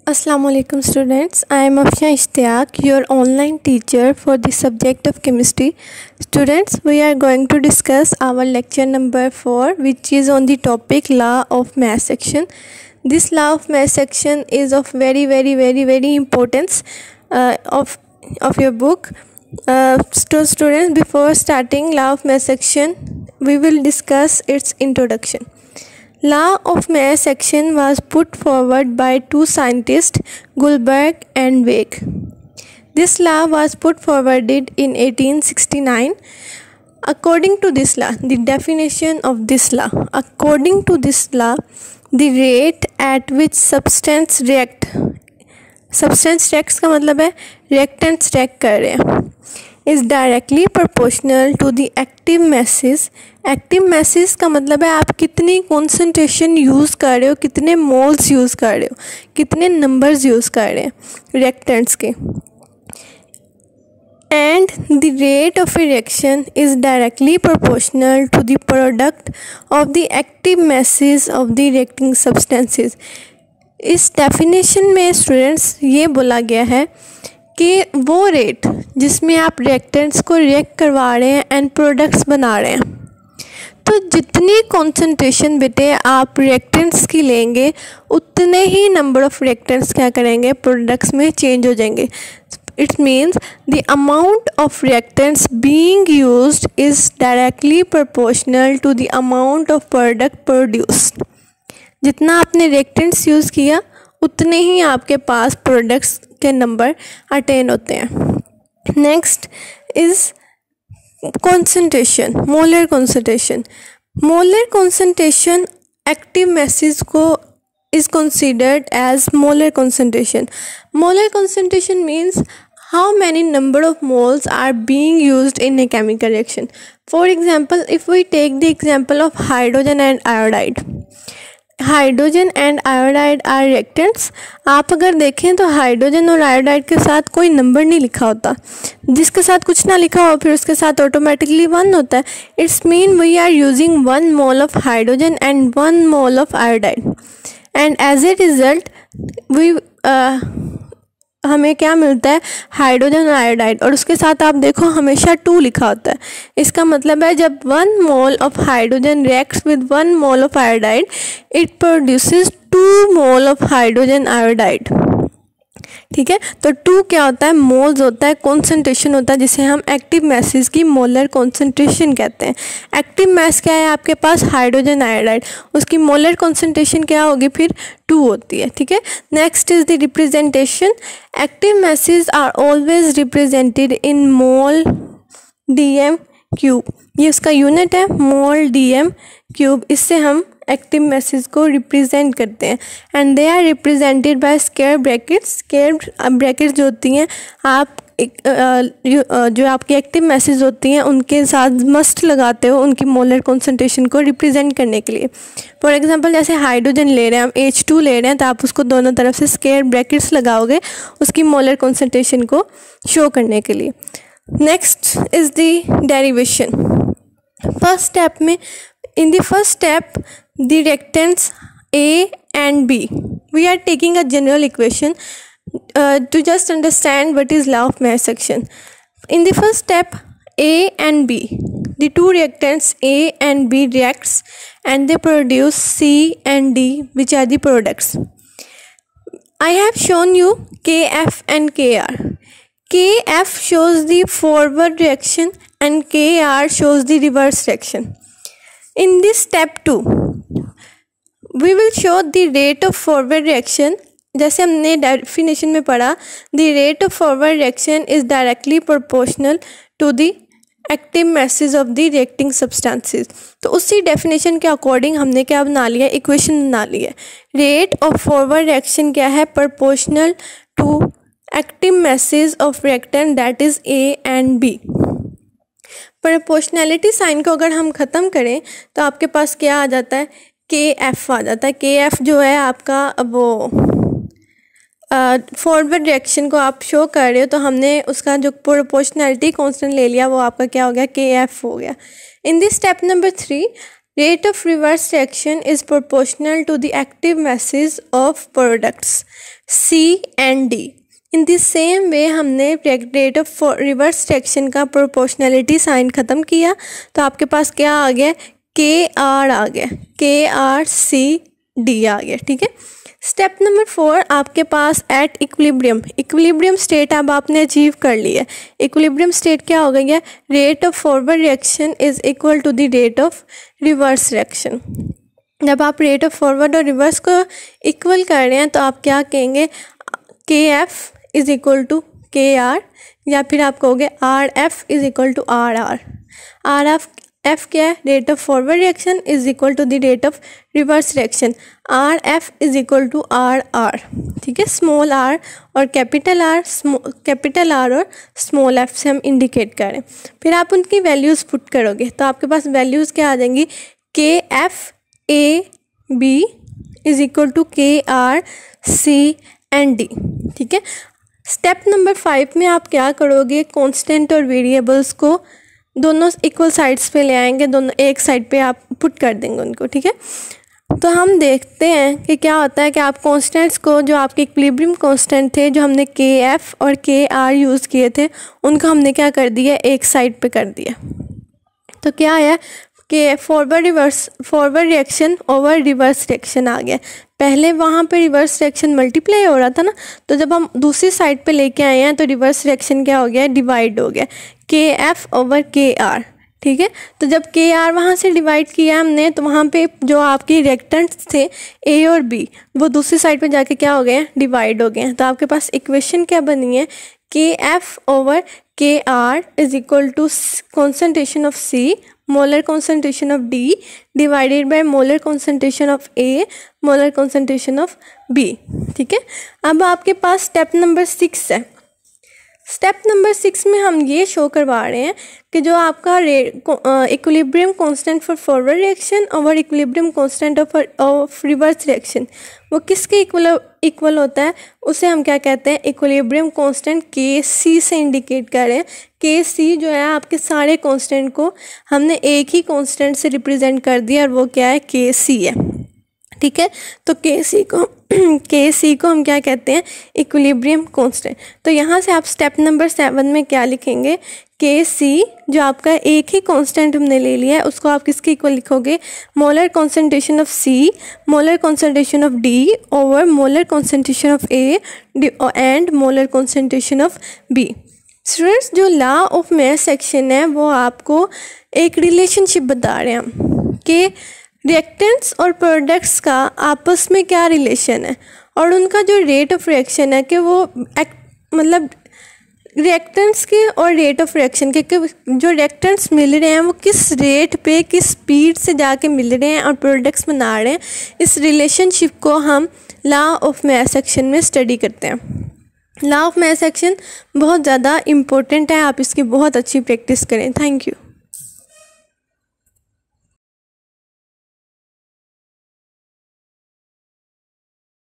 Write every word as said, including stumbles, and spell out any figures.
Assalamualaikum students, I am Afsha Ishtiaq, your online teacher for the subject of chemistry. Students, we are going to discuss our lecture number four, which is on the topic law of mass section. This law of mass section is of very very very very importance uh, of of your book. Uh, so students, before starting law of mass section, we will discuss its introduction. Law of mass section was put forward by two scientists, Guldberg and Weig. This law was put forwarded in eighteen sixty-nine. According to this law, the definition of this law. According to this law, the rate at which substance react, substance reacts का मतलब है reactants react कर रहे हैं, is directly proportional to the active masses. Active masses का मतलब है आप कितनी कॉन्सेंट्रेशन यूज़ कर रहे हो, कितने मोल्स यूज़ कर रहे हो, कितने नंबर्स यूज़ कर रहे हैं रिएक्टेंट्स के. And the rate of reaction is directly proportional to the product of the active masses of the reacting substances. इस डेफिनेशन में स्टूडेंट्स ये बोला गया है कि वो रेट जिसमें आप रिएक्टेंट्स को रिएक्ट करवा रहे हैं एंड प्रोडक्ट्स बना रहे हैं, तो जितनी कॉन्सेंट्रेशन बेटे आप रिएक्टेंट्स की लेंगे उतने ही नंबर ऑफ रिएक्टेंट्स क्या करेंगे, प्रोडक्ट्स में चेंज हो जाएंगे. It means the amount of reactants being used is directly proportional to the amount of product produced. जितना आपने रिएक्टेंट्स यूज़ किया उतने ही आपके पास प्रोडक्ट्स के नंबर अटेन होते हैं. Next is concentration, molar concentration. Molar concentration active masses को is considered as molar concentration. Molar concentration means how many number of moles are being used in a chemical reaction. For example, if we take the example of hydrogen and iodide. Hydrogen and iodide are reactants. आप अगर देखें तो hydrogen और iodide के साथ कोई number नहीं लिखा होता. जिसके साथ कुछ ना लिखा हो फिर उसके साथ ऑटोमेटिकली वन होता है. It's mean we are using one mole of hydrogen and one mole of iodide, and as a result we हमें क्या मिलता है, हाइड्रोजन और आयोडाइड, और उसके साथ आप देखो हमेशा टू लिखा होता है. इसका मतलब है जब one mole of hydrogen reacts with one mole of iodide, it produces two mole of hydrogen iodide. ठीक है, तो टू क्या होता है, मोल्स होता है, कॉन्सेंट्रेशन होता है, जिसे हम एक्टिव मैसेज की मोलर कॉन्सेंट्रेशन कहते हैं. एक्टिव मैस क्या है आपके पास, हाइड्रोजन आयोडाइड, उसकी मोलर कॉन्सेंट्रेशन क्या होगी, फिर टू होती है. ठीक है. Next is the representation. Active masses are always represented in mol D M cube. ये उसका यूनिट है, मोल डी एम क्यूब. इससे हम एक्टिव मैसेज को रिप्रेजेंट करते हैं. And they are represented by square brackets. Square brackets जो होती हैं आप एक, जो आपकी एक्टिव मैसेज होती हैं उनके साथ मस्ट लगाते हो उनकी मोलर कॉन्सेंट्रेशन को रिप्रेजेंट करने के लिए. फॉर एग्जांपल जैसे हाइड्रोजन ले रहे हैं हम, एच टू ले रहे हैं, तो आप उसको दोनों तरफ से स्क्वायर ब्रैकेट्स लगाओगे उसकी मोलर कॉन्सेंट्रेशन को शो करने के लिए. Next is the derivation. First step में, in the first step, the reactants A and B, we are taking a general equation uh, to just understand what is law of mass section. In the first step, A and B, the two reactants A and B reacts and they produce C and D, which are the products. I have shown you K F and K R. K F shows the forward reaction and K R shows the reverse reaction. In this step two, we will show the rate of forward reaction. जैसे हमने definition में पढ़ा, the rate of forward reaction is directly proportional to the active masses of the reacting substances. तो उसी definition के according हमने क्या बना लिया, इक्वेशन बना ली है. रेट ऑफ फॉरवर्ड रिएक्शन क्या है, proportional to active masses of reactant, that is A and B. Proportionality sign को अगर हम ख़त्म करें तो आपके पास क्या आ जाता है, के एफ आ जाता है. के एफ जो है आपका वो फॉरवर्ड रिएक्शन को आप शो कर रहे हो, तो हमने उसका जो प्रोपोर्शनैलिटी कांस्टेंट ले लिया वो आपका क्या हो गया, के एफ हो गया. In this step number three, rate of reverse reaction is proportional to the active masses of products C and D. In the same way हमने rate of reverse reaction का proportionality sign ख़त्म किया तो आपके पास क्या आ गया, K R आ गया, K R C D आ गया, ठीक है। स्टेप नंबर फोर, आपके पास एट इक्विलिब्रियम, इक्विलिब्रियम स्टेट अब आपने अचीव कर लिया। इक्विलिब्रियम स्टेट क्या हो गया, rate of forward reaction is equal to the rate of reverse reaction. जब आप रेट ऑफ फॉरवर्ड और रिवर्स को इक्वल कर रहे हैं तो आप क्या कहेंगे, K F is equal to K R, या फिर आप कहोगे R F is equal to R R. R F F क्या है, rate of forward reaction is equal to the rate of reverse reaction. R F is equal to R R, ठीक है। Small R और capital R, capital R और small F से हम indicate करें। फिर आप उनकी वैल्यूज़ पुट करोगे तो आपके पास वैल्यूज़ क्या आ जाएंगी, K F A B is equal to K R C and D, ठीक है। स्टेप नंबर फाइव में आप क्या करोगे, कॉन्स्टेंट और वेरिएबल्स को दोनों इक्वल साइड्स पे ले आएंगे, दोनों एक साइड पे आप पुट कर देंगे उनको, ठीक है। तो हम देखते हैं कि क्या होता है कि आप कॉन्स्टेंट्स को, जो आपके इक्विलिब्रियम कॉन्स्टेंट थे, जो हमने के एफ और के आर यूज़ किए थे, उनको हमने क्या कर दिया, एक साइड पे कर दिया। तो क्या है कि forward reverse forward reaction over reverse reaction आ गया। पहले वहाँ पे रिवर्स रिएक्शन मल्टीप्लाई हो रहा था ना, तो जब हम दूसरी साइड पे लेके आए हैं तो रिवर्स रिएक्शन क्या हो गया, डिवाइड हो गया, के एफ ओवर के आर, ठीक है। तो जब के आर वहाँ से डिवाइड किया हमने तो वहाँ पे जो आपके रिएक्टेंट्स थे ए और बी, वो दूसरी साइड पे जाके क्या हो गए, डिवाइड हो गए। तो आपके पास इक्वेशन क्या बनी है, K F over K R is equal to concentration of C molar concentration of D divided by molar concentration of A molar concentration of B, ठीक है। अब आपके पास स्टेप नंबर सिक्स है। स्टेप नंबर सिक्स में हम ये show करवा रहे हैं कि जो आपका equilibrium constant for forward reaction और equilibrium constant of of reverse reaction वो किसके इक्वल इक्वल होता है, उसे हम क्या कहते हैं, इक्विलिब्रियम कांस्टेंट के सी से इंडिकेट कर रहे हैं। के सी जो है आपके सारे कांस्टेंट को हमने एक ही कांस्टेंट से रिप्रेजेंट कर दिया और वो क्या है, के सी है, ठीक है। तो के सी को के सी को हम क्या कहते हैं, इक्विलिब्रियम कांस्टेंट। तो यहाँ से आप स्टेप नंबर सेवन में क्या लिखेंगे, के सी जो आपका एक ही कांस्टेंट हमने ले लिया है उसको आप किसके इक्वल लिखोगे, molar concentration of C molar concentration of D over molar concentration of A and molar concentration of B. Students, जो लॉ ऑफ मास सेक्शन है वो आपको एक रिलेशनशिप बता रहे हैं हम कि रिएक्टेंट्स और प्रोडक्ट्स का आपस में क्या रिलेशन है और उनका जो रेट ऑफ रिएक्शन है कि वो मतलब रिएक्टेंट्स के और रेट ऑफ रिएक्शन के कि जो रिएक्टेंट्स मिल रहे हैं वो किस रेट पे किस स्पीड से जाके मिल रहे हैं और प्रोडक्ट्स बना रहे हैं। इस रिलेशनशिप को हम लॉ ऑफ मास सेक्शन में स्टडी करते हैं। लॉ ऑफ मास सेक्शन बहुत ज़्यादा इम्पोर्टेंट है, आप इसकी बहुत अच्छी प्रैक्टिस करें। Thank you.